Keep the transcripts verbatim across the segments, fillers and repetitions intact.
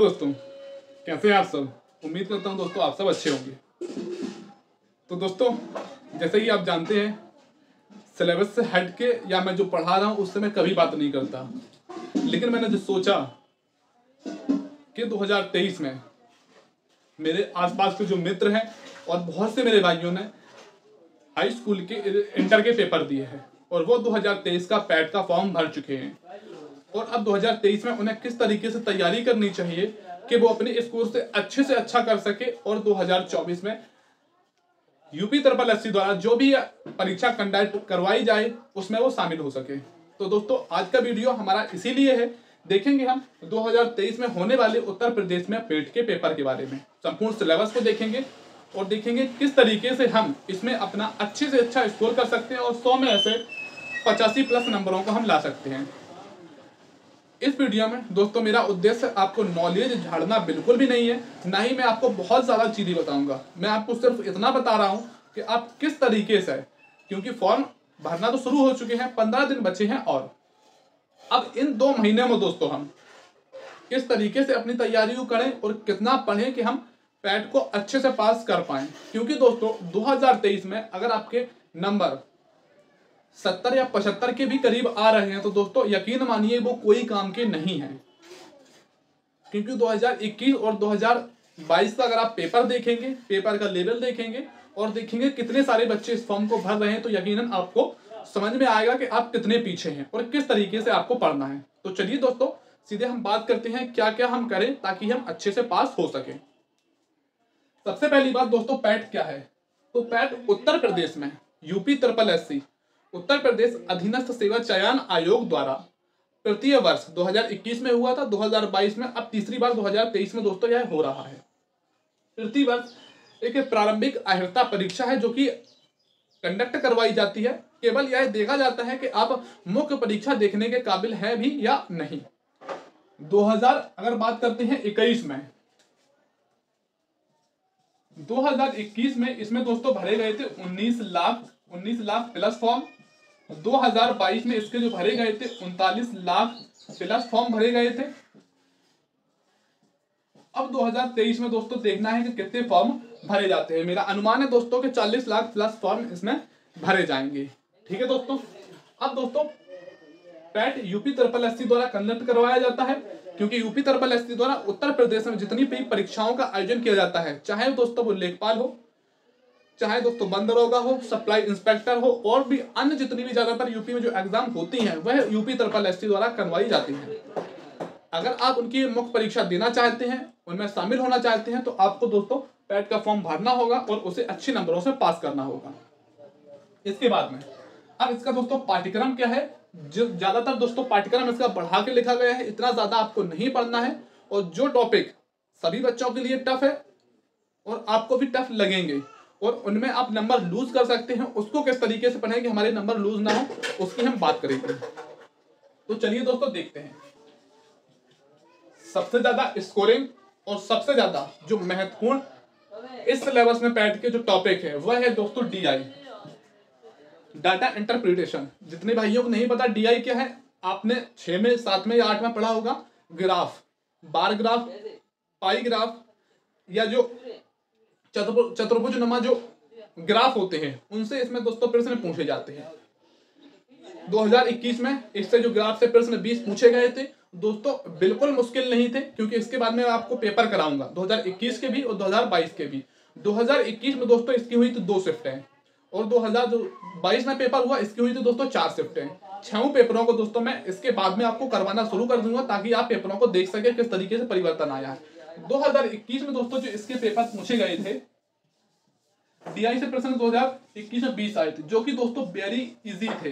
दोस्तों, कैसे हैं आप सब। उम्मीद करता हूं दोस्तों आप सब अच्छे होंगे। तो दोस्तों, जैसे कि आप जानते हैं, सिलेबस से हट के या मैं जो पढ़ा रहा हूं उससे मैं कभी बात नहीं करता, लेकिन मैंने जो सोचा कि दो हज़ार तेईस में मेरे आसपास के जो मित्र हैं और बहुत से मेरे भाइयों ने हाई स्कूल के इंटर के पेपर दिए हैं और वो दो हज़ार तेईस का पैट का फॉर्म भर चुके हैं, और अब दो हज़ार तेईस में उन्हें किस तरीके से तैयारी करनी चाहिए कि वो अपने इस कोर्स से अच्छे से अच्छा कर सके और दो हज़ार चौबीस में यूपी ट्रिपल एससी द्वारा जो भी परीक्षा कंडक्ट करवाई जाए उसमें वो शामिल हो सके। तो दोस्तों, आज का वीडियो हमारा इसीलिए है, देखेंगे हम दो हज़ार तेईस में होने वाले उत्तर प्रदेश में पेट के पेपर के बारे में, संपूर्ण सिलेबस को देखेंगे और देखेंगे किस तरीके से हम इसमें अपना अच्छे से अच्छा स्कोर कर सकते हैं और सौ में ऐसे पचासी प्लस नंबरों को हम ला सकते हैं। इस वीडियो में दोस्तों मेरा उद्देश्य आपको नॉलेज झाड़ना बिल्कुल भी नहीं है, ना ही मैं आपको बहुत ज़्यादा चीज़ें बताऊंगा। मैं आपको सिर्फ इतना बता रहा हूं कि आप किस तरीके से, क्योंकि फॉर्म भरना तो शुरू हो चुके हैं, पंद्रह दिन बचे हैं, और अब इन दो महीने में दोस्तों हम किस तरीके से अपनी तैयारी को करें और कितना पढ़ें कि हम पैट को अच्छे से पास कर पाएँ। क्योंकि दोस्तों दो हज़ार तेईस में अगर आपके नंबर सत्तर या पचहत्तर के भी करीब आ रहे हैं तो दोस्तों यकीन मानिए वो कोई काम के नहीं है, क्योंकि दो हज़ार इक्कीस और दो हज़ार बाईस का अगर आप पेपर देखेंगे, पेपर का लेवल देखेंगे और देखेंगे कितने सारे बच्चे इस फॉर्म को भर रहे हैं, तो यकीनन आपको समझ में आएगा कि आप कितने पीछे हैं और किस तरीके से आपको पढ़ना है। तो चलिए दोस्तों, सीधे हम बात करते हैं क्या क्या हम करें ताकि हम अच्छे से पास हो सके। सबसे पहली बात दोस्तों, पैट क्या है। तो पैट उत्तर प्रदेश में UP triple SC Uttar Pradesh अधीनस्थ सेवा चयन आयोग द्वारा तृतीय वर्ष दो हज़ार इक्कीस में हुआ था, दो हज़ार बाईस में, अब तीसरी बार दो हज़ार तेईस में दोस्तों यह हो रहा है। तृतीय वर्ष एक प्रारंभिक अर्हता परीक्षा है जो कि कंडक्ट करवाई जाती है। केवल यह देखा जाता है कि आप मुख्य परीक्षा देखने के काबिल है भी या नहीं। दो हज़ार अगर बात करते हैं इक्कीस में, दो हज़ार इक्कीस में इसमें दोस्तों भरे गए थे उन्नीस लाख उन्नीस लाख प्लस फॉर्म। दो हज़ार बाईस में इसके जो भरे गए थे उनतालीस लाख प्लस फॉर्म भरे गए थे। अब दो हज़ार तेईस में दोस्तों देखना है कि कितने फॉर्म भरे जाते हैं। मेरा अनुमान है दोस्तों कि चालीस लाख प्लस फॉर्म इसमें भरे जाएंगे। ठीक है दोस्तों। अब दोस्तों पैट यूपी ट्रिपल एससी द्वारा कंडक्ट करवाया जाता है, क्योंकि यूपी ट्रिपल एससी द्वारा उत्तर प्रदेश में जितनी भी परीक्षाओं का आयोजन किया जाता है, चाहे दोस्तों वो लेखपाल हो, चाहे दोस्तों बंद दरोगा हो, सप्लाई इंस्पेक्टर हो, और भी अन्य जितनी भी ज्यादातर यूपी में जो एग्जाम होती हैं वह यूपी ट्रिपल एससी द्वारा करवाई जाती हैं। अगर आप उनकी मुख्य परीक्षा देना चाहते हैं, उनमें शामिल होना चाहते हैं, तो आपको दोस्तों पैट का फॉर्म भरना होगा और उसे अच्छे नंबरों से पास करना होगा। इसके बाद में अब इसका दोस्तों पाठ्यक्रम क्या है। जो ज्यादातर दोस्तों पाठ्यक्रम इसका बढ़ा के लिखा गया है, इतना ज्यादा आपको नहीं पढ़ना है, और जो टॉपिक सभी बच्चों के लिए टफ है और आपको भी टफ लगेंगे और उनमें आप नंबर लूज कर सकते हैं, उसको किस तरीके से पढ़ें कि हमारे नंबर लूज ना हो, उसकी हम बात करेंगे। तो चलिए दोस्तों देखते हैं। सबसे ज्यादा स्कोरिंग और सबसे ज्यादा जो महत्वपूर्ण इस सिलेबस में पैट के जो टॉपिक है वह है दोस्तों डीआई, डाटा इंटरप्रिटेशन। जितने भाइयों को नहीं पता डीआई क्या है, आपने छह में, सात में या आठ में पढ़ा होगा। Graph, bar graph, pie graph, या जो चतुर्भुज नुमा जो ग्राफ होते हैं उनसे इसमें दोस्तों प्रश्न पूछे जाते हैं। दो हज़ार इक्कीस में इससे जो ग्राफ से प्रश्न बीस पूछे गए थे दोस्तों, बिल्कुल मुश्किल नहीं थे, क्योंकि इसके बाद में आपको पेपर कराऊंगा दो हज़ार इक्कीस के भी और दो हज़ार बाईस के भी। दो हज़ार इक्कीस में दोस्तों इसकी हुई तो दो शिफ्टें, और दो हज़ार बाईस में पेपर हुआ इसकी हुई तो दोस्तों चार शिफ्टें। छह पेपरों को दोस्तों मैं इसके बाद में आपको करवाना शुरू कर दूंगा ताकि आप पेपरों को देख सके किस तरीके से परिवर्तन आया है। दो हज़ार इक्कीस में दोस्तों जो इसके पेपर पूछे गए थे, डीआई से प्रश्न दो हज़ार इक्कीस में बीस आए थे, जो कि दोस्तों वेरी इजी थे।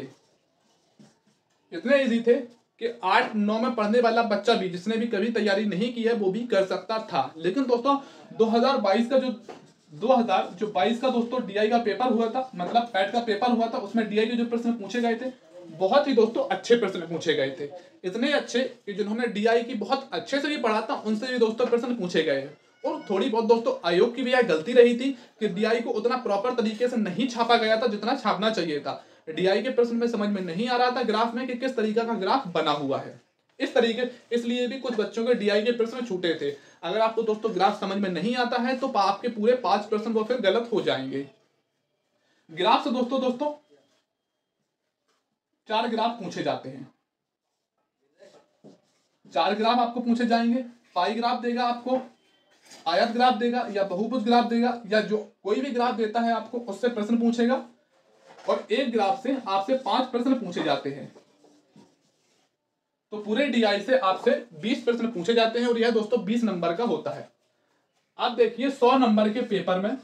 इतने इजी थे कि आठ नौ में पढ़ने वाला बच्चा भी, जिसने भी कभी तैयारी नहीं की है, वो भी कर सकता था। लेकिन दोस्तों दो हज़ार बाईस का जो दो हज़ार जो बाईस का दोस्तों डीआई का पेपर हुआ था, मतलब पैट का पेपर हुआ था, उसमें डीआई के जो प्रश्न पूछे गए थे बहुत ही दोस्तों अच्छे प्रश्न पूछे गए थे। इतने अच्छे कि जिन्होंने डीआई की बहुत अच्छे से भी पढ़ा था उनसे भी दोस्तों प्रश्न पूछे गए। और थोड़ी बहुत दोस्तों आयोग की भी यह गलती रही थी कि डीआई को उतना प्रॉपर तरीके से नहीं छापा गया था जितना छापना चाहिए था। डीआई के प्रश्न में समझ में नहीं आ रहा था ग्राफ में कि किस तरीके का ग्राफ बना हुआ है। इस तरीके इसलिए भी कुछ बच्चों के डीआई के प्रश्न छूटे थे। अगर आपको दोस्तों ग्राफ समझ में नहीं आता है तो आपके पूरे पांच प्रश्न वो फिर गलत हो जाएंगे। ग्राफ से दोस्तों दोस्तों चार ग्राफ पूछे जाते हैं। चार ग्राफ आपको पूछे जाएंगे। पाई ग्राफ देगा आपको, आयत ग्राफ देगा, या बहुभुज ग्राफ देगा, या जो कोई भी ग्राफ देता है आपको उससे प्रश्न पूछेगा। और एक ग्राफ से आपसे पांच प्रश्न पूछे जाते हैं। तो पूरे डीआई से आपसे बीस प्रश्न पूछे जाते हैं और यह दोस्तों बीस नंबर का होता है। आप देखिए सौ नंबर के पेपर में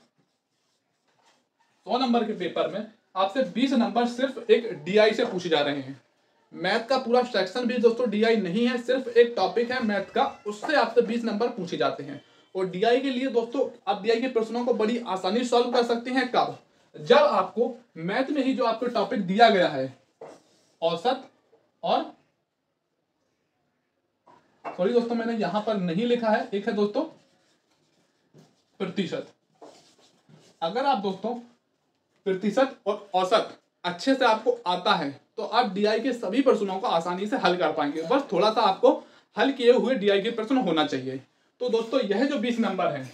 सौ नंबर के पेपर में आपसे बीस नंबर सिर्फ एक डीआई से पूछे जा रहे हैं। मैथ का पूरा सेक्शन भी दोस्तों डीआई नहीं है, सिर्फ एक टॉपिक है मैथ का, उससे आपसे बीस नंबर पूछे जाते हैं। और डीआई के लिए दोस्तों आप डीआई के प्रश्नों को बड़ी आसानी से सॉल्व कर सकते हैं। कब? जब आपको मैथ में ही जो आपको टॉपिक दिया गया है औसत और सॉरी दोस्तों मैंने यहां पर नहीं लिखा है, एक है दोस्तों प्रतिशत। अगर आप दोस्तों प्रतिशत और औसत अच्छे से आपको आता है तो आप डीआई के सभी प्रश्नों को आसानी से हल कर पाएंगे। बस थोड़ा सा आपको हल किए हुए डीआई के प्रश्न होना चाहिए। तो दोस्तों यह जो बीस नंबर है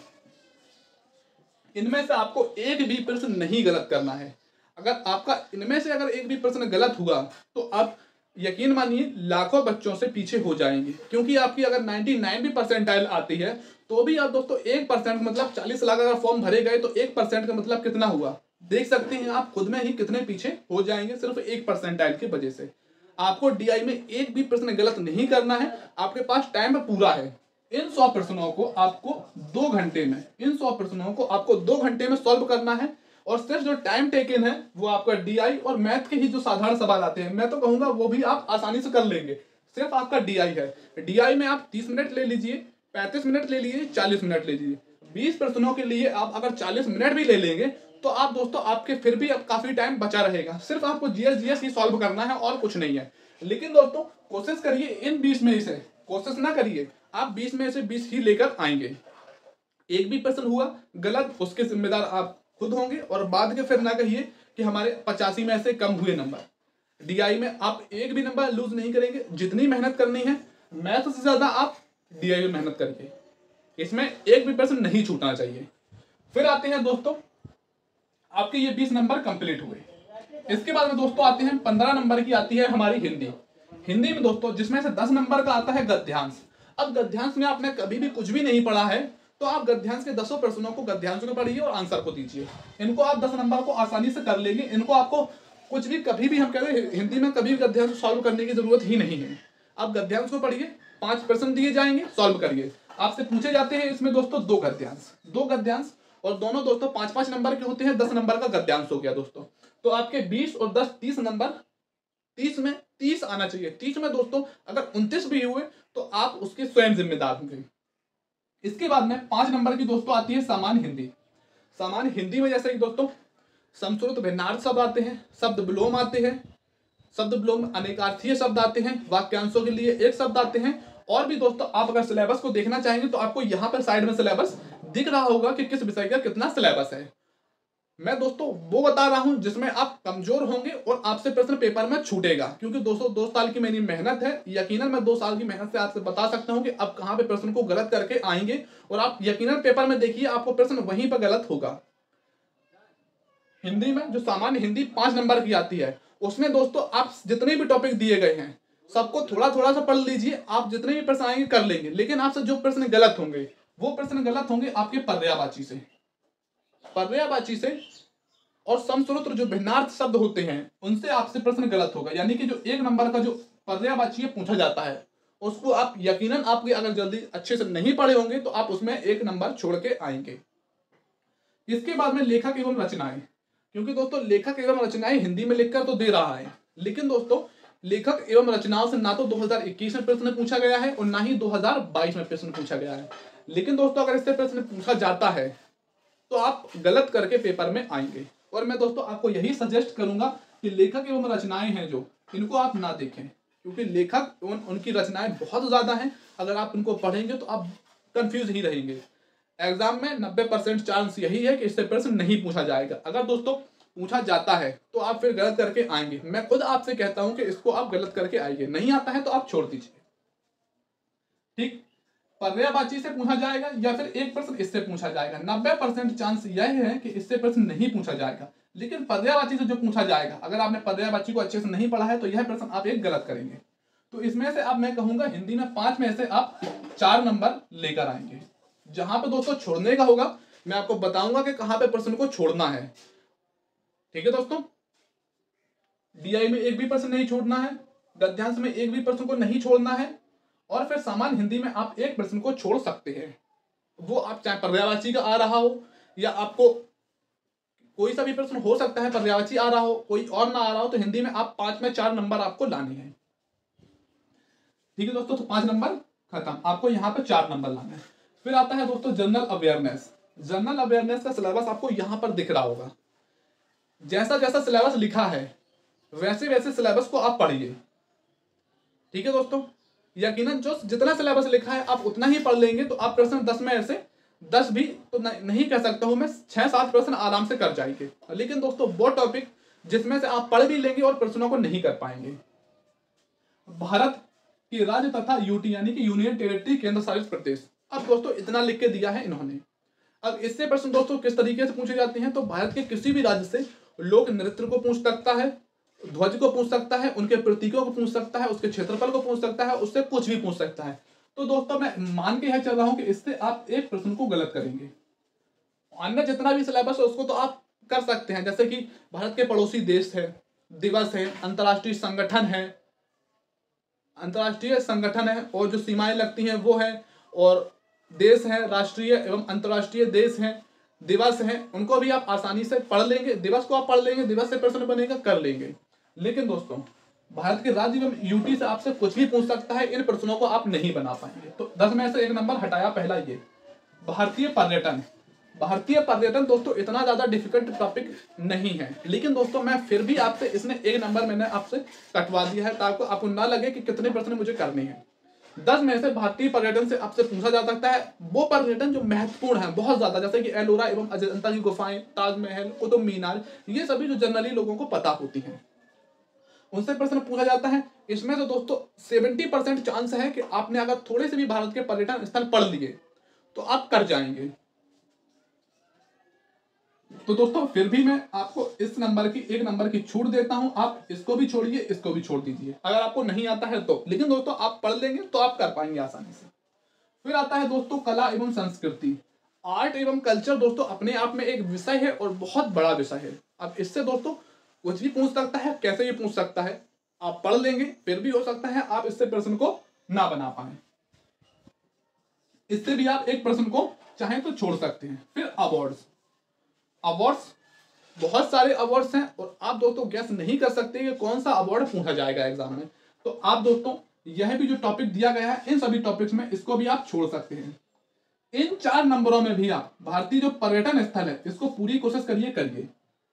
इनमें से आपको एक भी प्रश्न नहीं गलत करना है। अगर आपका इनमें से अगर एक भी प्रश्न गलत हुआ तो आप यकीन मानिए लाखों बच्चों से पीछे हो जाएंगे, क्योंकि आपकी अगर निन्यानवे भी परसेंटाइल आती है तो भी आप दोस्तों एक परसेंट मतलब चालीस लाख अगर फॉर्म भरे गए तो एक परसेंट का मतलब कितना हुआ, देख सकते हैं आप खुद में ही कितने पीछे हो जाएंगे सिर्फ एक परसेंटाइल की वजह से। आपको डीआई में एक भी प्रश्न गलत नहीं करना है, आपके पास टाइम पूरा है। इन सौ प्रश्नों को आपको दो घंटे में इन सौ प्रश्नों को आपको दो घंटे में सॉल्व करना है। और सिर्फ जो टाइम टेकन है वो आपका डीआई और मैथ के ही जो साधारण सवाल आते हैं मैं तो कहूंगा वो भी आप आसानी से कर लेंगे। सिर्फ आपका डीआई है। डीआई में आप तीस मिनट ले लीजिए, पैंतीस मिनट ले लीजिए, चालीस मिनट ले लीजिए। बीस प्रश्नों के लिए आप अगर चालीस मिनट भी ले लेंगे तो आप दोस्तों आपके फिर भी अब काफी टाइम बचा रहेगा। सिर्फ आपको जीएस जीएस ही सॉल्व करना है और कुछ नहीं है। लेकिन दोस्तों कोशिश करिए इन बीस में से कोशिश ना करिए आप बीस में से बीस ही लेकर आएंगे। एक भी प्रश्न हुआ गलत उसके जिम्मेदार आप खुद होंगे। और बाद के फिर ना कहिए कि हमारे पचासी में से कम हुए नंबर। डीआई में आप एक भी नंबर लूज नहीं करेंगे। जितनी मेहनत करनी है मैथ से ज्यादा आप डीआई में मेहनत करिए, इसमें एक भी प्रश्न नहीं छूटना चाहिए। फिर आते हैं दोस्तों आपके ये बीस नंबर कंप्लीट हुए। इसके बाद में दोस्तों आते हैं पंद्रह नंबर की आती है हमारी हिंदी। हिंदी में दोस्तों जिसमें से दस नंबर का आता है गद्यांश। अब गद्यांश में आपने कभी भी कुछ भी नहीं पढ़ा है तो आप गद्यांश के दसों प्रश्नों को गद्यांश में पढ़िए और आंसर को दीजिए। इनको आप दस नंबर को आसानी से कर लेंगे। इनको आपको कुछ भी कभी भी हम कह रहे हैं हिंदी में कभी भी गद्यांश सॉल्व करने की जरूरत ही नहीं है। आप गद्यांश को पढ़िए, पांच प्रश्न दिए जाएंगे, सॉल्व करिए। आपसे पूछे जाते हैं इसमें दोस्तों दो गद्यांश दो गद्यांश और दोनों दोस्तों पांच पांच नंबर के होते हैं। दस नंबर का गद्यांश हो गया दोस्तों। तो आपके बीस और दस तीस नंबर, तीस में तीस आना चाहिए। तीस में दोस्तों अगर उनतीस भी हुए तो आप उसके स्वयं जिम्मेदार होंगे। इसके बाद में पांच नंबर की दोस्तों आती है सामान्य हिंदी। सामान्य हिंदी में जैसे कि दोस्तों समश्रुत भिन्नार्थ शब्द आते हैं, शब्द विलोम आते हैं, शब्द विलोम अनेकार्थीय शब्द आते हैं, वाक्यांशों के लिए एक शब्द आते हैं। और भी दोस्तों आप अगर सिलेबस को देखना चाहेंगे तो आपको यहाँ पर साइड में सिलेबस दिख रहा होगा कि किस विषय का कितना सिलेबस है। मैं दोस्तों वो बता रहा हूं जिसमें आप कमजोर होंगे और आपसे प्रश्न पेपर में छूटेगा, क्योंकि दोस्तों दो साल की मेरी मेहनत है। यकीनन मैं दो साल की मेहनत से आपसे बता सकता हूं कि अब कहां पे प्रश्न को गलत करके आएंगे और आप यकीनन पेपर में देखिए आपको प्रश्न वहीं पर गलत होगा। हिंदी में जो सामान्य हिंदी पांच नंबर की आती है उसमें दोस्तों आप जितने भी टॉपिक दिए गए हैं सबको थोड़ा थोड़ा सा पढ़ लीजिए। आप जितने भी प्रश्न आएंगे कर लेंगे, लेकिन आपसे जो प्रश्न गलत होंगे वो प्रश्न गलत होंगे आपके पर्यायवाची से पर्यायवाची से और समश्रुत जो भिन्नार्थ शब्द होते हैं उनसे आपसे प्रश्न गलत होगा। यानी कि जो एक नंबर का जो पर्यायवाची पूछा जाता है उसको आप यकीनन आपके अगर जल्दी अच्छे से नहीं पढ़े होंगे तो आप उसमें एक नंबर छोड़ के आएंगे। इसके बाद में लेखक एवं रचनाएं, क्योंकि दोस्तों लेखक एवं रचनाएं हिंदी में लिखकर तो दे रहा है, लेकिन दोस्तों लेखक एवं रचनाओं से ना तो दो हज़ार इक्कीस में प्रश्न पूछा गया है और ना ही दो हज़ार बाईस में प्रश्न पूछा गया है। लेकिन दोस्तों अगर इससे प्रश्न पूछा जाता है तो आप गलत करके पेपर में आएंगे। और मैं दोस्तों आपको यही सजेस्ट करूंगा कि लेखक एवं रचनाएं हैं जो इनको आप ना देखें, क्योंकि लेखक एवं उनकी रचनाएं बहुत ज्यादा हैं। अगर आप इनको पढ़ेंगे तो आप कंफ्यूज ही रहेंगे। एग्जाम में नब्बे परसेंट चांस यही है कि इससे प्रश्न नहीं पूछा जाएगा। अगर दोस्तों पूछा जाता है तो आप फिर गलत करके आएंगे। मैं खुद आपसे कहता हूं कि इसको आप गलत करके आइए, नहीं आता है तो आप छोड़ दीजिए। ठीक, पर्यायवाची से पूछा जाएगा या फिर एक प्रश्न इससे पूछा जाएगा। नब्बे परसेंट चांस यह है कि इससे प्रश्न नहीं पूछा जाएगा, लेकिन पर्यायवाची से जो पूछा जाएगा, अगर आपने पर्यायवाची को अच्छे से नहीं पढ़ा है तो यह प्रश्न आप एक गलत करेंगे। तो इसमें से अब मैं कहूंगा हिंदी में पांच में से आप चार नंबर लेकर आएंगे। जहां पे दोस्तों छोड़ने का होगा मैं आपको बताऊंगा कि कहां पे प्रश्न को छोड़ना है। ठीक है दोस्तों, डीआई में एक भी प्रश्न नहीं छोड़ना है, गद्यांश में एक भी प्रश्न को नहीं छोड़ना है, और फिर सामान्य हिंदी में आप एक प्रश्न को छोड़ सकते हैं। वो आप चाहे पर्यायवाची का आ रहा हो या आपको कोई सा भी प्रश्न हो सकता है, पर्यायवाची आ रहा हो कोई और ना आ रहा हो, तो हिंदी में आप पांच में चार नंबर आपको लाने हैं। ठीक है दोस्तों, तो पांच नंबर खत्म, आपको यहाँ पे चार नंबर लाने हैं। फिर आता है दोस्तों जनरल अवेयरनेस। जनरल अवेयरनेस का सिलेबस आपको यहाँ पर दिख रहा होगा। जैसा जैसा सिलेबस लिखा है वैसे वैसे सिलेबस को आप पढ़िए। ठीक है दोस्तों, यकीनन जो जितना सिलेबस लिखा है आप उतना ही पढ़ लेंगे तो आप प्रश्न दस में ऐसे दस भी तो नहीं कह सकता हूं मैं, छह सात प्रश्न आराम से कर जाएंगे। लेकिन दोस्तों वो टॉपिक जिसमें से आप पढ़ भी लेंगे और प्रश्नों को नहीं कर पाएंगे। भारत की राज्य तथा यूटी यानी कि यूनियन टेरिटरी केंद्र शासित प्रदेश। अब दोस्तों इतना लिख के दिया है इन्होंने। अब इससे प्रश्न दोस्तों किस तरीके से पूछे जाते हैं, तो भारत के किसी भी राज्य से लोक नृत्य को पूछ सकता है, ध्वज को पूछ सकता है, उनके प्रतीकों को पूछ सकता है, उसके क्षेत्रफल को पूछ सकता है, उससे कुछ भी पूछ सकता है। तो दोस्तों मैं मान के यह चल रहा हूं कि इससे आप एक प्रश्न को गलत करेंगे। अन्य जितना भी सिलेबस है उसको तो आप कर सकते हैं, जैसे कि भारत के पड़ोसी देश है, दिवस है, अंतर्राष्ट्रीय संगठन है, अंतर्राष्ट्रीय संगठन है और जो सीमाएं लगती हैं वो है, और देश है, राष्ट्रीय एवं अंतर्राष्ट्रीय देश है, दिवस है, उनको भी आप आसानी से पढ़ लेंगे। दिवस को आप पढ़ लेंगे, दिवस से प्रश्न बनेगा, कर लेंगे। लेकिन दोस्तों भारत के राज्य एवं यूटी से आपसे कुछ भी पूछ सकता है, इन प्रश्नों को आप नहीं बना पाएंगे। तो दस में से एक नंबर हटाया। पहला ये भारतीय पर्यटन। भारतीय पर्यटन दोस्तों इतना ज्यादा डिफिकल्ट टॉपिक नहीं है, लेकिन दोस्तों मैं फिर भी आपसे इसने एक नंबर मैंने आपसे कटवा दिया है ताकि आपको ना लगे कि कितने प्रश्न मुझे करने हैं। दस में से भारतीय पर्यटन से आपसे पूछा जा सकता है वो पर्यटन जो महत्वपूर्ण है बहुत ज्यादा, जैसे कि एलोरा एवं अजंता की गुफाएं, ताजमहल, कुतुब मीनार, ये सभी जो जनरली लोगों को पता होती हैं उनसे प्रश्न पूछा जाता है। इसमें तो दोस्तों सेवेंटी परसेंट चांस है कि आपने अगर थोड़े से भी भारत के पर्यटन स्थल पढ़ लिए तो आप कर जाएंगे। तो दोस्तों फिर भी मैं आपको इस नंबर की एक नंबर की छूट देता हूं, आप इसको भी छोड़िए, इसको भी छोड़ दीजिए अगर आपको नहीं आता है तो। लेकिन दोस्तों आप पढ़ लेंगे तो आप कर पाएंगे आसानी से। फिर आता है दोस्तों कला एवं संस्कृति। आर्ट एवं कल्चर दोस्तों अपने आप में एक विषय है और बहुत बड़ा विषय है। अब इससे दोस्तों कुछ भी पूछ सकता है, कैसे भी पूछ सकता है, आप पढ़ लेंगे फिर भी हो सकता है आप इससे प्रश्न को ना बना पाए। इससे भी आप एक प्रश्न को चाहें तो छोड़ सकते हैं। फिर अवार्ड्स। अवार्ड्स बहुत सारे अवार्ड्स हैं और आप दोस्तों गैस नहीं कर सकते कि कौन सा अवार्ड पूछा जाएगा एग्जाम में। तो आप दोस्तों यह भी जो टॉपिक दिया गया है इन सभी टॉपिक्स में इसको भी आप छोड़ सकते हैं। इन चार नंबरों में भी आप भारतीय जो पर्यटन स्थल है इसको पूरी कोशिश करिए करिए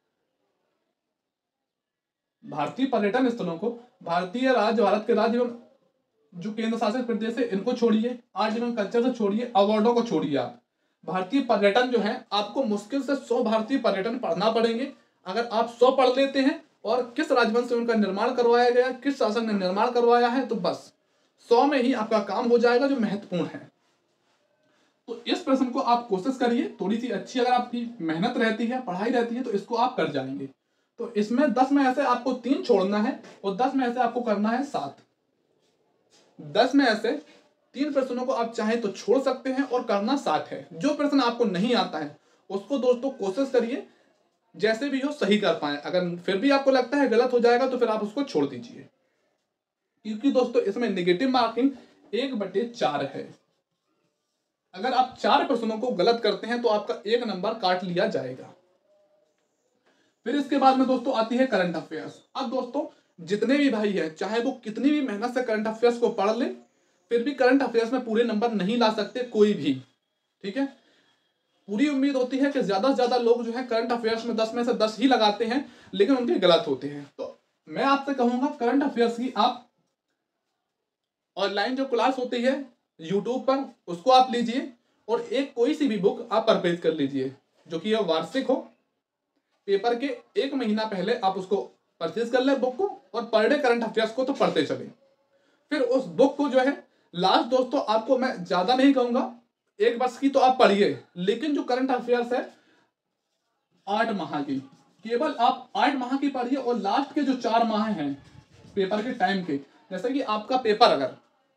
भारतीय पर्यटन स्थलों को, भारतीय राज्य, भारत के राज्य एवं जो केंद्र शासित प्रदेश है इनको छोड़िए, आर्ट एवं कल्चर से छोड़िए, अवार्डों को छोड़िए। आप भारतीय पर्यटन जो है आपको मुश्किल से सौ भारतीय पर्यटन पढ़ना पड़ेंगे। अगर आप सौ पढ़ लेते हैं और किस राजवंश से उनका निर्माण करवाया गया, किस शासक ने निर्माण करवाया है, तो बस सौ में ही आपका काम हो जाएगा जो महत्वपूर्ण है। तो इस प्रश्न को आप कोशिश करिए, थोड़ी सी अच्छी अगर आपकी मेहनत रहती है, पढ़ाई रहती है तो इसको आप कर जाएंगे। तो इसमें दस में ऐसे आपको तीन छोड़ना है और दस में ऐसे आपको करना है सात। दस में ऐसे तीन प्रश्नों को आप चाहें तो छोड़ सकते हैं और करना साठ है। जो प्रश्न आपको नहीं आता है उसको दोस्तों कोशिश करिए जैसे भी हो सही कर पाए। अगर फिर भी आपको लगता है गलत हो जाएगा तो फिर आप उसको छोड़ दीजिए, क्योंकि दोस्तों इसमें नेगेटिव मार्किंग एक बटे चार है। अगर आप चार प्रश्नों को गलत करते हैं तो आपका एक नंबर काट लिया जाएगा। फिर इसके बाद में दोस्तों आती है करंट अफेयर्स। अब दोस्तों जितने भी भाई हैं चाहे वो कितनी भी मेहनत से करंट अफेयर्स को पढ़ ले फिर भी करंट अफेयर्स में पूरे नंबर नहीं ला सकते कोई भी। ठीक है, पूरी उम्मीद होती है कि ज्यादा से ज्यादा लोग जो है करंट अफेयर्स में दस में से दस ही लगाते हैं, लेकिन उनके गलत होते हैं। तो मैं आपसे कहूंगा करंट अफेयर्स की आप ऑनलाइन जो क्लास होती है यूट्यूब पर उसको आप लीजिए और एक कोई सी भी बुक आप परचेज कर लीजिए जो कि वार्षिक हो। पेपर के एक महीना पहले आप उसको परचेज कर ले बुक को और पर डे करंट अफेयर्स को तो पढ़ते चले। फिर उस बुक को जो है लास्ट दोस्तों आपको मैं ज्यादा नहीं कहूंगा, एक वर्ष की तो आप पढ़िए, लेकिन जो करंट अफेयर्स है आठ माह की, केवल आप आठ माह की पढ़िए और लास्ट के जो चार माह हैं पेपर के टाइम के, जैसे कि आपका पेपर अगर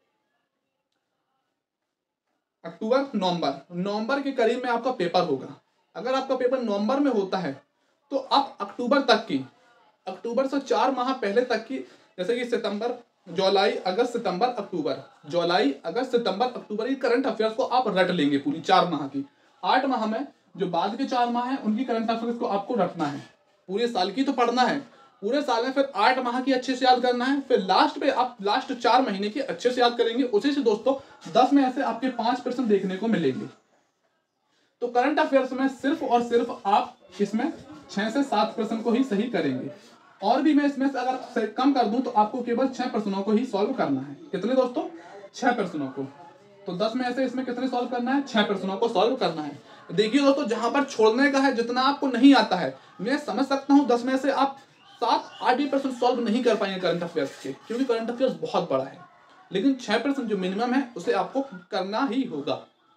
अक्टूबर नवंबर नवंबर के करीब में आपका पेपर होगा, अगर आपका पेपर नवंबर में होता है तो आप अक्टूबर तक की, अक्टूबर से चार माह पहले तक की, जैसे कि सितंबर जुलाई अगस्त सितंबर अक्टूबर, जुलाई अगस्त सितंबर अक्टूबर, ये करंट अफेयर्स को आप रट लेंगे पूरी चार माह की। आठ माह में जो बाद के चार माह हैं उनकी करंट अफेयर्स को आपको रटना है, पूरे साल की तो पढ़ना है, पूरे साल में फिर आठ माह की अच्छे से याद करना है, फिर लास्ट पे आप लास्ट चार महीने की अच्छे से याद करेंगे, उसी से दोस्तों दस में ऐसे आपके पांच परसेंट देखने को मिलेंगे। तो करंट अफेयर्स में सिर्फ और सिर्फ आप इसमें छह से सात परसेंट को ही सही करेंगे, और भी मैं इसमें से अगर कम कर दूं तो आपको केवल छह प्रश्नों को ही सॉल्व करना है। कितने दोस्तों? छह प्रश्नों को। तो दस में ऐसे इसमें कितने सॉल्व करना है? छह प्रश्नों को सॉल्व करना है। देखिए दोस्तों, जहां पर छोड़ने का है, जितना आपको नहीं आता है, मैं समझ सकता हूं दस में से आप सात आठ भी परसेंट सॉल्व नहीं कर पाएंगे करंट अफेयर्स के, क्योंकि करंट अफेयर्स बहुत बड़ा है, लेकिन छह परसेंट जो मिनिमम है उसे आपको करना ही होगा।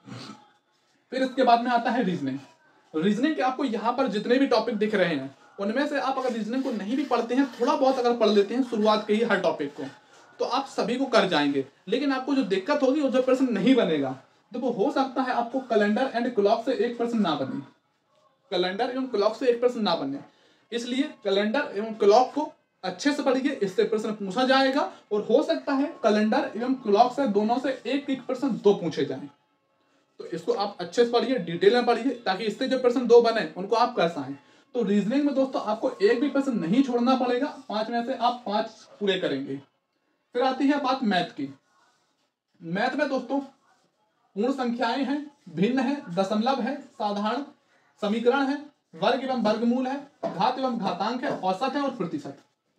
फिर इसके बाद में आता है रीजनिंग। रीजनिंग के आपको यहाँ पर जितने भी टॉपिक दिख रहे हैं उनमें से आप अगर रीजनिंग को नहीं भी पढ़ते हैं, थोड़ा बहुत अगर पढ़ लेते हैं शुरुआत के ही हर टॉपिक को, तो आप सभी को कर जाएंगे। लेकिन आपको जो दिक्कत होगी वो जो परसेंट नहीं बनेगा, तो वो हो सकता है आपको कैलेंडर एंड क्लॉक से एक परसेंट ना बने, कैलेंडर एवं क्लॉक से एक परसेंट ना बने। इसलिए कैलेंडर एवं क्लॉक को अच्छे से पढ़िए, इससे प्रश्न पूछा जाएगा, और हो सकता है कैलेंडर एवं क्लॉक से दोनों से एक एक प्रश्न दो पूछे जाएं। तो इसको आप अच्छे से पढ़िए, डिटेल में पढ़िए, ताकि इससे जो प्रश्न दो बने उनको आप कर पाएं। तो रीजनिंग में दोस्तों आपको एक भी प्रश्न नहीं छोड़ना पड़ेगा, पांच में से आप पांच पूरे करेंगे। फिर आती है बात मैथ की। मैथ में दोस्तों पूर्ण संख्याएं हैं, भिन्न है, दशमलव है, साधारण समीकरण है, वर्ग एवं वर्गमूल है, घात एवं घातांक है, औसत है और प्रतिशत।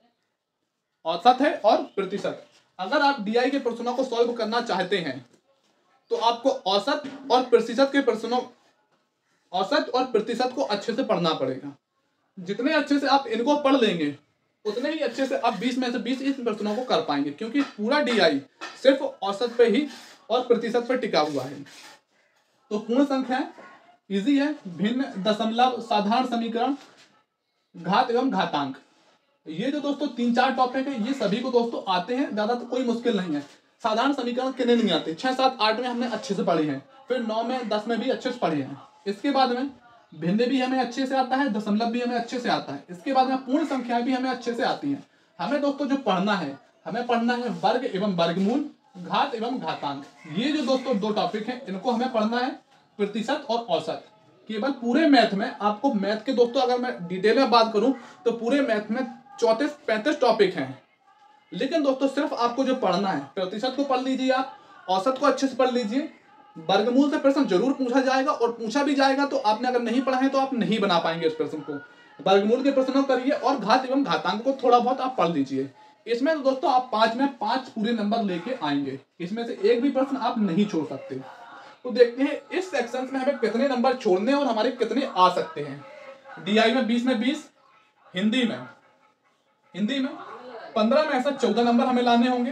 औसत है और प्रतिशत। अगर आप डीआई के प्रश्नों को सॉल्व करना चाहते हैं तो आपको औसत और प्रतिशत के प्रश्नों औसत और प्रतिशत को अच्छे से पढ़ना पड़ेगा। जितने अच्छे से आप इनको पढ़ लेंगे उतने ही अच्छे से आप बीस में से बीस इस प्रश्नों को कर पाएंगे, क्योंकि पूरा डीआई सिर्फ औसत पे ही और प्रतिशत पे टिका हुआ है। तो पूर्ण संख्या इजी है, भिन्न, दशमलव, साधारण समीकरण, घात एवं घातांक, ये जो दोस्तों तीन चार टॉपिक है ये सभी को दोस्तों आते हैं, ज्यादा तो कोई मुश्किल नहीं है। साधारण समीकरण कितने नहीं आते, छह सात आठ में हमने अच्छे से पढ़े हैं, फिर नौ में दस में भी अच्छे से पढ़े हैं। इसके बाद में भिन्न भी हमें अच्छे से आता है, दशमलव भी हमें अच्छे से आता है। इसके बाद में पूर्ण संख्या भी हमें अच्छे से आती है। हमें दोस्तों जो पढ़ना है, हमें पढ़ना है वर्ग एवं वर्गमूल, घात एवं घातांक। ये जो दोस्तों दो टॉपिक हैं इनको हमें पढ़ना है, प्रतिशत और औसत। केवल पूरे मैथ में आपको, मैथ के दोस्तों अगर मैं डिटेल में बात करूं तो पूरे मैथ में चौंतीस पैंतीस टॉपिक हैं, लेकिन दोस्तों सिर्फ आपको जो पढ़ना है, प्रतिशत को पढ़ लीजिए आप, औसत को अच्छे से पढ़ लीजिए, वर्गमूल से प्रश्न जरूर पूछा जाएगा, और पूछा भी जाएगा तो आपने अगर नहीं पढ़ा है तो आप नहीं बना पाएंगे इस प्रश्न को। वर्गमूल के प्रश्नों करिए और घात एवं घातांक को थोड़ा बहुत आप पढ़ लीजिए। इसमें तो दोस्तों आप पांच में पांच पूरे नंबर लेके आएंगे, इसमें से एक भी प्रश्न आप नहीं छोड़ सकते। तो देखते हैं इस सेक्शन में हमें कितने नंबर छोड़ने और हमारे कितने आ सकते हैं। डीआई में बीस में बीस, हिंदी में हिंदी में पंद्रह में ऐसा चौदह नंबर हमें लाने होंगे,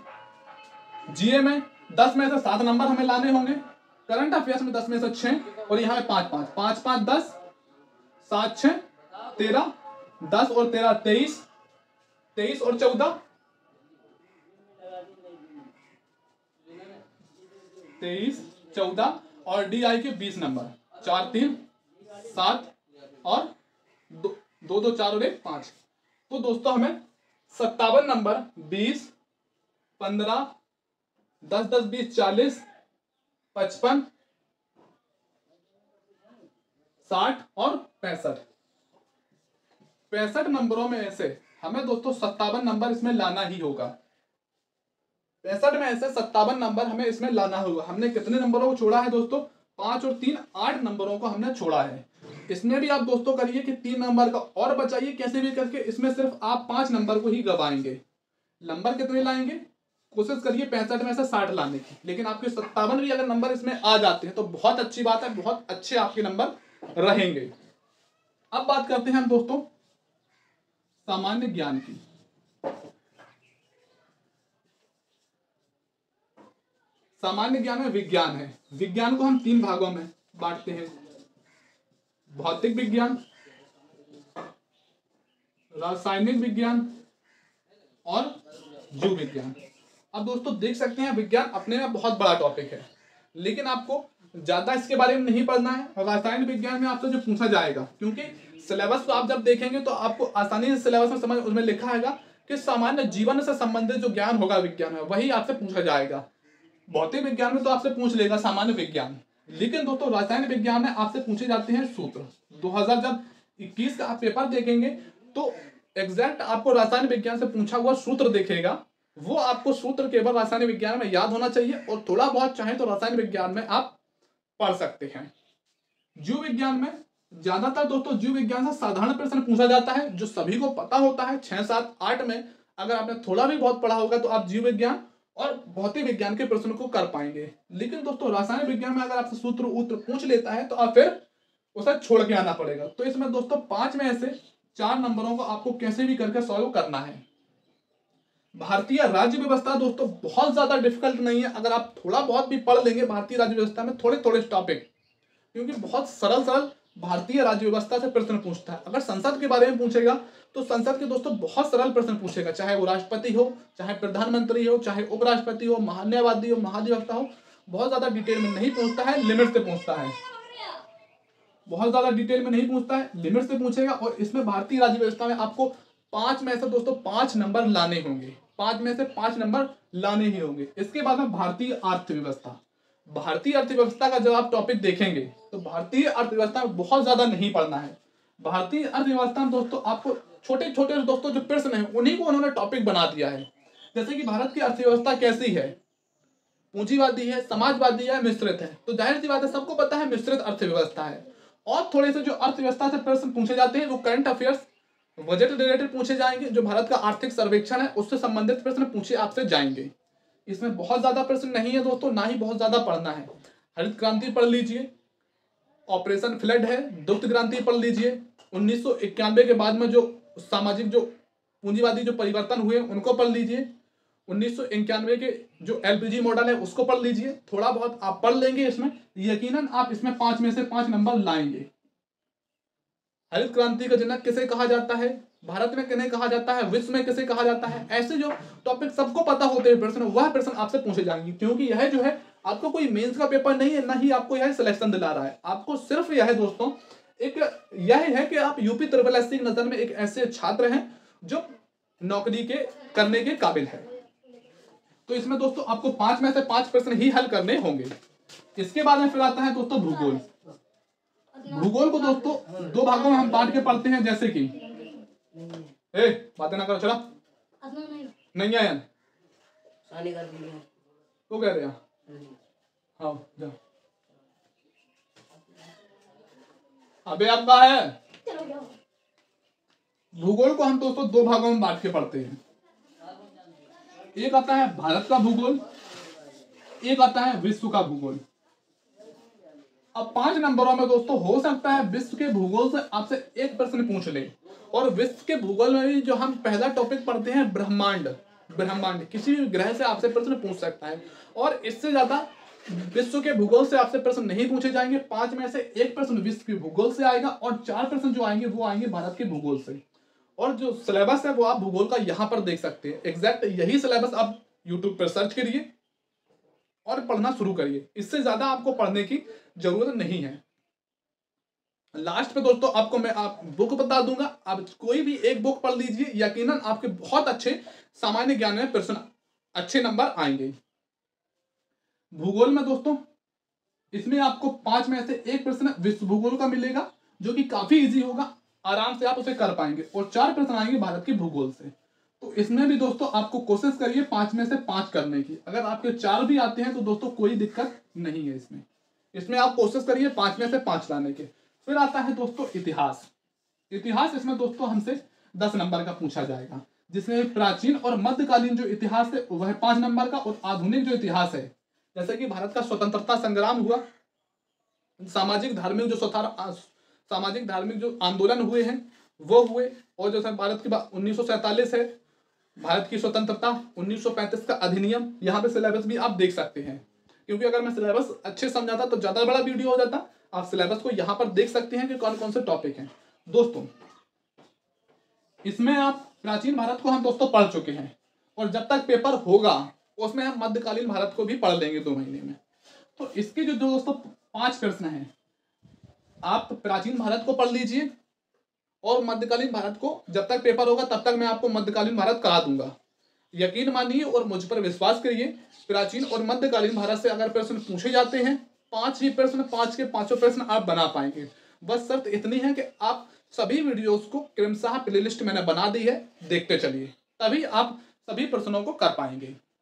जीए में दस में से सात नंबर हमें लाने होंगे, करंट अफेयर्स में दस में से छह, और यहाँ पे पांच पांच पांच पांच दस, सात छह तेरह, दस और तेरह तेईस, तेईस और चौदह तेईस चौदह, और डीआई के बीस नंबर, चार तीन सात और दो दो, दो चार और एक पांच। तो दोस्तों हमें सत्तावन नंबर, बीस, पंद्रह, दस दस बीस चालीस, पचपन, साठ और पैंसठ पैंसठ नंबरों में ऐसे हमें दोस्तों सत्तावन नंबर इसमें लाना ही होगा। पैंसठ में ऐसे सत्तावन नंबर हमें इसमें लाना होगा। हमने कितने नंबरों को छोड़ा है दोस्तों? पांच और तीन आठ नंबरों को हमने छोड़ा है। इसमें भी आप दोस्तों करिए कि तीन नंबर का और बचाइए कैसे भी करके, इसमें सिर्फ आप पांच नंबर को ही गवाएंगे। नंबर कितने लाएंगे? कोशिश करिए पैंसठ में से साठ लाने की, लेकिन आपके सत्तावन भी अगर नंबर इसमें आ जाते हैं तो बहुत अच्छी बात है, बहुत अच्छे आपके नंबर रहेंगे। अब बात करते हैं हम दोस्तों सामान्य ज्ञान की। सामान्य ज्ञान में विज्ञान है। विज्ञान को हम तीन भागों में बांटते हैं, भौतिक विज्ञान, रासायनिक विज्ञान और जीव विज्ञान। अब दोस्तों देख सकते हैं विज्ञान अपने में बहुत बड़ा टॉपिक है, लेकिन आपको ज्यादा इसके बारे में नहीं पढ़ना है। रासायन विज्ञान में आपसे जो पूछा जाएगा, क्योंकि सिलेबस को आप जब देखेंगे तो आपको आसानी से सिलेबस में समझ, उसमें लिखा है कि सामान्य जीवन से संबंधित जो ज्ञान होगा विज्ञान में, वही आपसे पूछा जाएगा। भौतिक विज्ञान में तो आपसे पूछ लेगा सामान्य विज्ञान, लेकिन दोस्तों रासायन विज्ञान में आपसे पूछे जाते हैं सूत्र। दो हजार जब इक्कीस का आप पेपर देखेंगे तो एग्जैक्ट आपको रासायन विज्ञान से पूछा हुआ सूत्र देखेगा, वो आपको सूत्र केवल रासायन विज्ञान में याद होना चाहिए, और थोड़ा बहुत चाहे तो रासायन विज्ञान में आप पढ़ सकते हैं। जीव विज्ञान में ज्यादातर दोस्तों जीव विज्ञान से साधारण प्रश्न पूछा जाता है, जो सभी को पता होता है। छह सात आठ में अगर आपने थोड़ा भी बहुत पढ़ा होगा तो आप जीव विज्ञान और भौतिक विज्ञान के प्रश्न को कर पाएंगे। लेकिन दोस्तों रासायन विज्ञान में अगर आपसे सूत्र उत्तर पूछ लेता है तो आप फिर उसे छोड़ के आना पड़ेगा। तो इसमें दोस्तों पांच में से चार नंबरों को आपको कैसे भी करके सॉल्व करना है। भारतीय राज्य व्यवस्था दोस्तों बहुत ज्यादा डिफिकल्ट नहीं है, अगर आप थोड़ा बहुत भी पढ़ लेंगे भारतीय राज्य व्यवस्था में थोड़े थोड़े टॉपिक, क्योंकि बहुत सरल सरल भारतीय राज्य व्यवस्था से प्रश्न पूछता है। अगर संसद के बारे में पूछेगा तो संसद के दोस्तों बहुत सरल प्रश्न पूछेगा, चाहे वो राष्ट्रपति हो, चाहे प्रधानमंत्री हो, चाहे उपराष्ट्रपति हो, महान्यायवादी हो, महाधिवक्ता हो, बहुत ज्यादा डिटेल में नहीं पूछता है, लिमिट से पूछता है। बहुत ज्यादा डिटेल में नहीं पूछता है, लिमिट से पूछेगा। और इसमें भारतीय राज्य व्यवस्था में आपको पांच में से दोस्तों पांच नंबर लाने होंगे, पांच में से पांच नंबर लाने ही होंगे। इसके बाद में भारतीय अर्थव्यवस्था। भारतीय अर्थव्यवस्था का जब आप टॉपिक देखेंगे तो भारतीय अर्थव्यवस्था में बहुत ज्यादा नहीं पढ़ना है। भारतीय अर्थव्यवस्था में दोस्तों आपको छोटे छोटे दोस्तों जो प्रश्न है उन्हीं को उन्होंने टॉपिक बना दिया है। जैसे कि भारत की अर्थव्यवस्था कैसी है, पूंजीवादी है, समाजवादी है, मिश्रित है। तो जाहिर सी बात है सबको पता है मिश्रित अर्थव्यवस्था है। और थोड़े से जो अर्थव्यवस्था से प्रश्न पूछे जाते हैं वो करंट अफेयर्स, बजट रिलेटेड पूछे जाएंगे, जो भारत का आर्थिक सर्वेक्षण है उससे संबंधित प्रश्न पूछे आपसे जाएंगे। इसमें बहुत ज्यादा प्रश्न नहीं है दोस्तों, ना ही बहुत ज्यादा पढ़ना है। हरित क्रांति पढ़ लीजिए, ऑपरेशन फ्लड है, दुग्ध क्रांति पढ़ लीजिए, उन्नीस सौ इक्यानवे के बाद में जो सामाजिक जो पूंजीवादी जो परिवर्तन हुए उनको पढ़ लीजिए, उन्नीस सौ इक्यानवे के जो एलपीजी मॉडल है उसको पढ़ लीजिए। थोड़ा बहुत आप पढ़ लेंगे इसमें, यकीनन आप इसमें पांच में से पांच नंबर लाएंगे। हरित क्रांति का जनक किसे कहा जाता है, भारत में किन्हें कहा जाता है, विश्व में किसे कहा जाता है, ऐसे जो टॉपिक सबको पता होते हैं प्रश्न, वह प्रश्न आपसे पूछे जाएंगे। क्योंकि यह जो है आपको कोई मेंस का पेपर नहीं है, ना ही आपको यह सिलेक्शन दिला रहा है। आपको सिर्फ यह है दोस्तों एक यह है कि आप यूपी ट्रिपल एस सी की नजर में एक ऐसे छात्र हैं जो नौकरी के करने के काबिल है। तो इसमें दोस्तों आपको पांच में से पांच प्रश्न ही हल करने होंगे। इसके बाद में फिर आता है दोस्तों भूगोल। भूगोल को दोस्तों दो भागों में हम बांट के पढ़ते हैं, जैसे कि ए बातें ना करो, चला नहीं आया तो कह रहे हैं हाँ जा अबे अब्बा है। भूगोल को हम दोस्तों दो भागों में बांट के पढ़ते हैं। एक आता है भारत का भूगोल, एक आता है विश्व का भूगोल। अब पांच नंबरों में दोस्तों हो सकता है विश्व के भूगोल से आपसे एक प्रश्न पूछ ले, और विश्व के भूगोल में भी जो हम पहला टॉपिक पढ़ते हैं ब्रह्मांड, ब्रह्मांड किसी भी ग्रह से आपसे प्रश्न पूछ सकता है। और इससे ज्यादा विश्व के भूगोल से आपसे प्रश्न नहीं पूछे जाएंगे। पांच में से एक प्रश्न विश्व के भूगोल से आएगा और चार प्रश्न जो आएंगे वो आएंगे भारत के भूगोल से। और जो सिलेबस है वो आप भूगोल का यहाँ पर देख सकते हैं। एग्जैक्ट यही सिलेबस आप यूट्यूब पर सर्च करिए और पढ़ना शुरू करिए। इससे ज्यादा आपको पढ़ने की जरूरत नहीं है। लास्ट पे दोस्तों आपको मैं आप बुक बता दूंगा, आप कोई भी एक बुक पढ़ लीजिए, यकीनन आपके बहुत अच्छे सामान्य ज्ञान में प्रश्न अच्छे नंबर आएंगे। भूगोल में दोस्तों इसमें आपको पांच में से एक प्रश्न विश्व भूगोल का मिलेगा, जो कि काफी इजी होगा, आराम से आप उसे कर पाएंगे। और चार प्रश्न आएंगे भारत के भूगोल से। तो इसमें भी दोस्तों आपको कोशिश करिए पांच में से पांच करने की। अगर आपके चार भी आते हैं तो दोस्तों कोई दिक्कत नहीं है इसमें इसमें आप कोशिश करिए पांच में से पांच लाने के। फिर आता है दोस्तों इतिहास। इतिहास इसमें दोस्तों हमसे दस नंबर का पूछा जाएगा, जिसमें प्राचीन और मध्यकालीन जो इतिहास है वह पांच नंबर का, और आधुनिक जो इतिहास है जैसे कि भारत का स्वतंत्रता संग्राम हुआ, सामाजिक धार्मिक जो स्वतंत्र सामाजिक धार्मिक जो आंदोलन हुए हैं वो हुए, और जो भारत की उन्नीस सौ सैंतालीस है भारत की स्वतंत्रता, उन्नीस सौ पैंतीस का अधिनियम, यहाँ पे सिलेबस भी आप देख सकते हैं। क्योंकि अगर मैं सिलेबस अच्छे समझाता तो ज़्यादा बड़ा वीडियो हो जाता। आप सिलेबस को यहाँ पर देख सकते हैं कि कौन कौन से टॉपिक हैं दोस्तों। इसमें आप प्राचीन भारत को हम दोस्तों पढ़ चुके हैं, और जब तक पेपर होगा उसमें हम मध्यकालीन भारत को भी पढ़ लेंगे दो महीने में। तो इसके जो दोस्तों पांच प्रश्न हैं, आप प्राचीन भारत को पढ़ लीजिए, और मध्यकालीन भारत को जब तक पेपर होगा तब तक मैं आपको मध्यकालीन भारत करा दूंगा। यकीन मानिए और मुझ पर विश्वास करिए, प्राचीन और मध्यकालीन भारत से अगर प्रश्न पूछे जाते हैं, पांच ही प्रश्न, पांच के पांचों प्रश्न आप बना पाएंगे। बस शर्त इतनी है कि आप सभी वीडियोस को क्रमशः प्लेलिस्ट मैंने बना दी है, देखते चलिए, तभी आप सभी प्रश्नों को कर पाएंगे।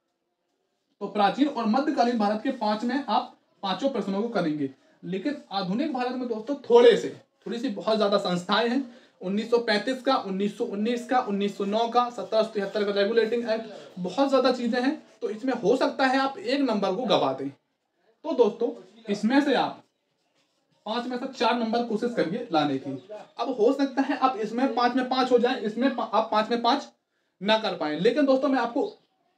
तो प्राचीन और मध्यकालीन भारत के पांच में आप पांचों प्रश्नों को करेंगे। लेकिन आधुनिक भारत में दोस्तों थोड़े से थोड़ी सी बहुत ज्यादा संस्थाएं हैं, उन्नीस सौ पैंतीस का, उन्नीस सौ उन्नीस का, उन्नीस सौ नौ का, सत्रह सौ तिहत्तर का रेगुलेटिंग एक्ट, बहुत ज्यादा चीजें हैं। तो इसमें हो सकता है आप एक नंबर को गवा दें। तो दोस्तों इसमें से आप पांच में से चार नंबर कोशिश करिए लाने की। अब हो सकता है आप इसमें पांच में पांच हो जाए, इसमें आप पांच में पांच ना कर पाए। लेकिन दोस्तों मैं आपको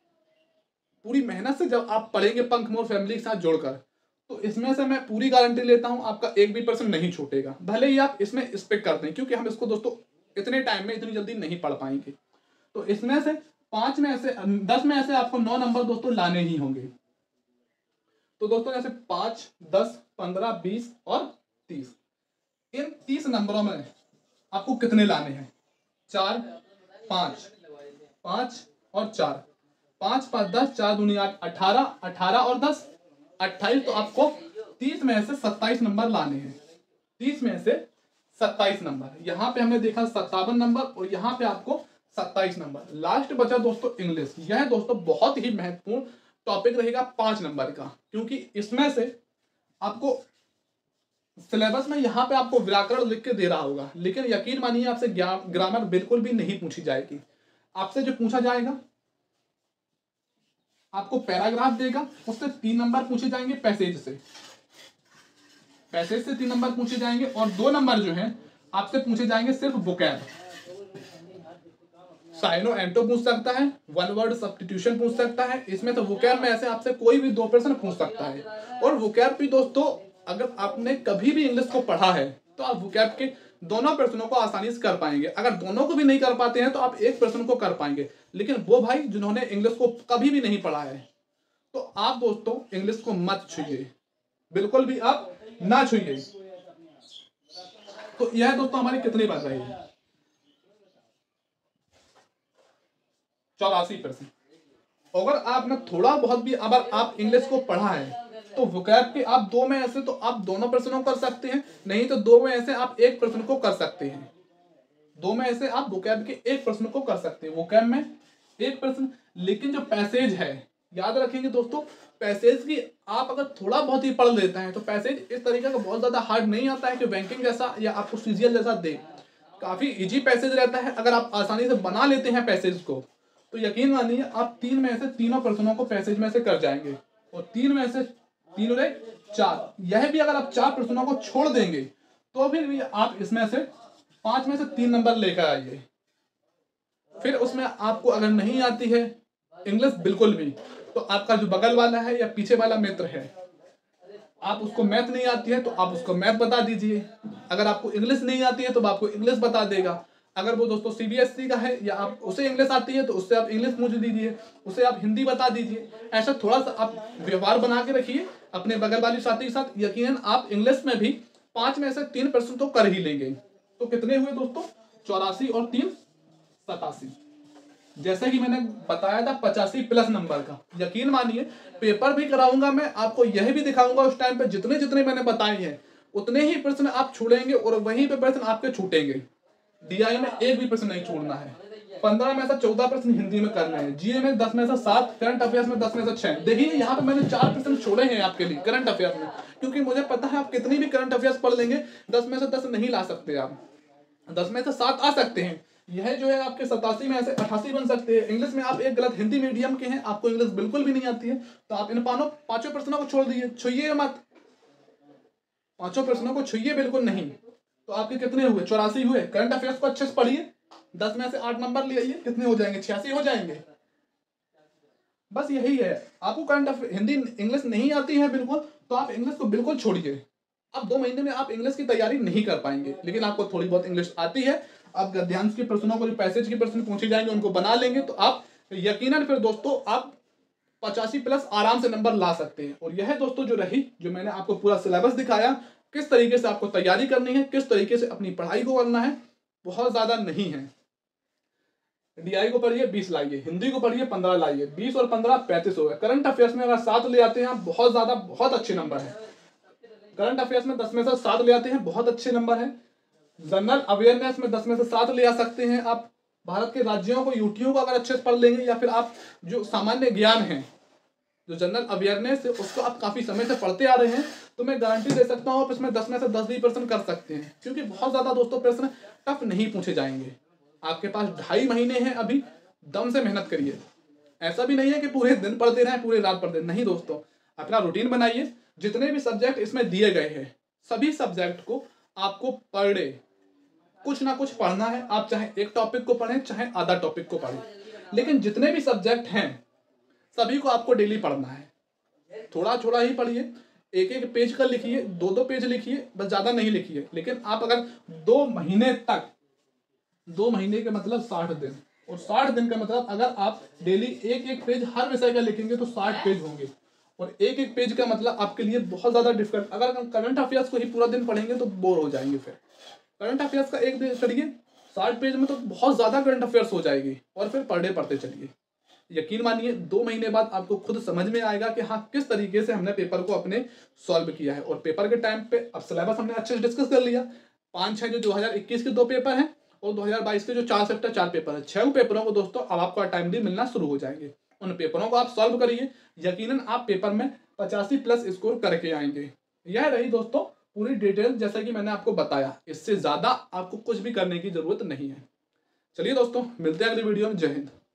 पूरी मेहनत से जब आप पढ़ेंगे पंख मोर फैमिली के साथ जोड़कर, तो इसमें से मैं पूरी गारंटी लेता हूं आपका एक भी परसेंट नहीं छूटेगा, भले ही आप इसमें स्पेक कर दें, क्योंकि हम इसको दोस्तों इतने टाइम में इतनी जल्दी नहीं पढ़ पाएंगे। तो इसमें से पांच में ऐसे दस में ऐसे आपको नौ नंबर दोस्तों लाने ही होंगे। तो दोस्तों जैसे पांच, दस, पंद्रह, बीस और तीस, इन तीस नंबरों में आपको कितने लाने हैं? चार, पांच, पांच और चार, पांच पांच दस, चार दूनी आठ, अठारह, अठारह और दस अट्ठाईस। तो आपको तीस में से सत्ताईस नंबर लाने हैं। तीस में से सत्ताईस नंबर, यहाँ पे हमने देखा सत्तावन नंबर, और यहाँ पे आपको सत्ताईस नंबर। लास्ट बचा दोस्तों इंग्लिश। यह दोस्तों बहुत ही महत्वपूर्ण टॉपिक रहेगा पांच नंबर का, क्योंकि इसमें से आपको सिलेबस में यहाँ पे आपको व्याकरण लिख के दे रहा होगा, लेकिन यकीन मानिए आपसे ग्रामर बिल्कुल भी नहीं पूछी जाएगी। आपसे जो पूछा जाएगा, आपको पैराग्राफ देगा, उससे तीन नंबर पूछे जाएंगे, पैसेज से पैसेज से तीन नंबर पूछे जाएंगे, और दो नंबर जो हैं आपसे पूछे जाएंगे सिर्फ वोकैब। साइनो एंटो पूछ सकता है, वन वर्ड सब्स्टिट्यूशन पूछ सकता है। इसमें तो वोकैब में ऐसे आपसे कोई भी दो प्रश्न पूछ सकता है। और वोकैब भी दोस्तों अगर आपने कभी भी इंग्लिश को पढ़ा है तो आप वोकैब के दोनों प्रश्नों को आसानी से कर पाएंगे। अगर दोनों को भी नहीं कर पाते हैं तो आप एक प्रश्न को कर पाएंगे। लेकिन वो भाई जिन्होंने इंग्लिश को कभी भी नहीं पढ़ा है, तो आप दोस्तों इंग्लिश को मत छुइए, बिल्कुल भी आप ना छुइए। तो यह दोस्तों हमारी कितनी बात रही है? चौरासी परसेंट। अगर आपने थोड़ा बहुत भी अगर आप इंग्लिश को पढ़ा है तो वोकैब के आप दो में ऐसे तो आप दोनों प्रश्नों कर सकते हैं, नहीं तो दो में ऐसे आप एक प्रश्न को कर सकते हैं। दो में ऐसे आप वोकैब के एक प्रश्न को कर सकते हैं, वोकैब में एक प्रश्न। लेकिन जो पैसेज है, याद रखेंगे दोस्तों, पैसेज की आप अगर थोड़ा बहुत ही पढ़ लेते हैं तो पैसेज इस तरीके का बहुत ज्यादा हार्ड नहीं आता है कि बैंकिंग जैसा या आपको सीजीएल जैसा दे। काफी इजी पैसेज रहता है। अगर आप आसानी से बना लेते हैं पैसेज को तो यकीन मानिए आप तीन में से तीनों प्रश्नों को पैसेज में से कर जाएंगे, और तीन में से तीन और एक चार। यह भी अगर आप चार प्रश्नों को छोड़ देंगे तो फिर भी आप इसमें से पांच में से तीन नंबर लेकर आइए। फिर उसमें आपको अगर नहीं आती है इंग्लिश बिल्कुल भी, तो आपका जो बगल वाला है या पीछे वाला मित्र है, आप उसको मैथ नहीं आती है तो आप उसको मैथ बता दीजिए। अगर आपको इंग्लिश नहीं आती है तो आपको इंग्लिश बता देगा। अगर वो दोस्तों सीबीएसई का है या आप उसे इंग्लिश आती है तो उससे आप इंग्लिश पूछ दीजिए, उसे आप हिंदी बता दीजिए। ऐसा थोड़ा सा आप व्यवहार बना के रखिए अपने बगल वाली साथी के साथ। यकीनन आप इंग्लिश में भी पांच में से तीन परसेंट तो कर ही लेंगे। तो कितने हुए दोस्तों? चौरासी और तीन सतासी। जैसे कि मैंने बताया था पचासी प्लस नंबर का। यकीन मानिए पेपर भी कराऊंगा मैं, आपको यह भी दिखाऊंगा उस टाइम पे जितने जितने मैंने बताए हैं उतने ही प्रश्न आप छोड़ेंगे और वहीं पे प्रश्न आपके छूटेंगे। डीआई में एक भी प्रश्न नहीं छोड़ना है। पंद्रह में से चौदह प्रश्न हिंदी में करना है, जीए में दस में से सात, करंट अफेयर्स में दस में से छह। देखिए यहाँ पे मैंने चार प्रश्न छोड़े हैं आपके लिए करंट अफेयर्स में, क्योंकि मुझे पता है आप कितनी भी करंट अफेयर्स पढ़ लेंगे दस में से दस नहीं ला सकते। आप दस में से सात आ सकते हैं। यह जो है आपके सतासी में ऐसे अठासी बन सकते हैं। इंग्लिश में आप एक गलत हिंदी मीडियम के हैं, आपको इंग्लिश बिल्कुल भी नहीं आती है, तो आप इन पानों पांचों प्रश्नों को छोड़ दीजिए, छुइए मत, पांचों प्रश्नों को छुइए बिल्कुल नहीं। तो आपके कितने हुए? चौरासी हुए। करंट अफेयर्स को अच्छे से पढ़िए, दस में से आठ नंबर ले आइए, कितने हो जाएंगे? छियासी हो जाएंगे। बस यही है। आपको करंट अफेयर हिंदी इंग्लिश नहीं आती है बिल्कुल, तो आप इंग्लिश को बिल्कुल छोड़िए। अब दो महीने में आप इंग्लिश की तैयारी नहीं कर पाएंगे, लेकिन आपको थोड़ी बहुत इंग्लिश आती है, आप गद्यांश के प्रश्नों को, जो पैसेज के प्रश्न पूछे जाएंगे उनको बना लेंगे, तो आप यकीनन फिर दोस्तों आप पचासी प्लस आराम से नंबर ला सकते हैं। और यह दोस्तों जो रही, जो मैंने आपको पूरा सिलेबस दिखाया, किस तरीके से आपको तैयारी करनी है, किस तरीके से अपनी पढ़ाई को करना है, बहुत ज्यादा नहीं है। डीआई को पढ़िए बीस लाइए, हिंदी को पढ़िए पंद्रह लाइए, बीस और पंद्रह पैंतीस हो गए। करंट अफेयर्स में अगर सात ले आते हैं आप, बहुत ज्यादा बहुत अच्छे नंबर है। करंट अफेयर्स में दस में से सात ले आते हैं, बहुत अच्छे नंबर है। जनरल अवेयरनेस में दस में से सात ले आ सकते हैं आप। भारत के राज्यों को, यूटियों को अगर अच्छे से पढ़ लेंगे, या फिर आप जो सामान्य ज्ञान है, जो जनरल अवेयरनेस है, उसको आप काफी समय से पढ़ते आ रहे हैं, तो मैं गारंटी दे सकता हूँ आप इसमें दस में से दस भी प्रश्न कर सकते हैं। क्योंकि बहुत ज्यादा दोस्तों प्रश्न टफ नहीं पूछे जाएंगे। आपके पास ढाई महीने हैं अभी, दम से मेहनत करिए। ऐसा भी नहीं है कि पूरे दिन पढ़ते रहें, पूरी रात पढ़ते, नहीं दोस्तों। अपना रूटीन बनाइए। जितने भी सब्जेक्ट इसमें दिए गए हैं, सभी सब्जेक्ट को आपको पर डे कुछ ना कुछ पढ़ना है। आप चाहे एक टॉपिक को पढ़ें, चाहे आधा टॉपिक को पढ़ें, लेकिन जितने भी सब्जेक्ट हैं सभी को आपको डेली पढ़ना है। थोड़ा थोड़ा ही पढ़िए, एक एक पेज का लिखिए, दो दो पेज लिखिए, बस ज्यादा नहीं लिखिए। लेकिन आप अगर दो महीने तक, दो महीने के मतलब साठ दिन, और साठ दिन का मतलब अगर आप डेली एक एक पेज हर विषय का लिखेंगे तो साठ पेज होंगे। और एक एक पेज का मतलब आपके लिए बहुत ज्यादा डिफिकल्ट। अगर हम करंट अफेयर्स को ही पूरा दिन पढ़ेंगे तो बोर हो जाएंगे। फिर करंट अफेयर्स का एक दिन करिए, साठ पेज में तो बहुत ज्यादा करंट अफेयर्स हो जाएगी, और फिर पर डे पढ़ते चलिए। यकीन मानिए दो महीने बाद आपको खुद समझ में आएगा कि हाँ किस तरीके से हमने पेपर को अपने सॉल्व किया है। और पेपर के टाइम पे अब सिलेबस हमने अच्छे से डिस्कस कर लिया। पाँच छः जो दो हजार इक्कीस के दो पेपर हैं, और दो हजार बाईस के जो चार सेक्टर चार पेपर है, छह पेपरों को दोस्तों अब आपको टाइमली मिलना शुरू हो जाएंगे। उन पेपरों को आप सॉल्व करिए, यकीनन आप पेपर में पचासी प्लस स्कोर करके आएंगे। यह रही दोस्तों पूरी डिटेल, जैसा कि मैंने आपको बताया। इससे ज्यादा आपको कुछ भी करने की जरूरत नहीं है। चलिए दोस्तों, मिलते हैं अगली वीडियो में। जय हिंद।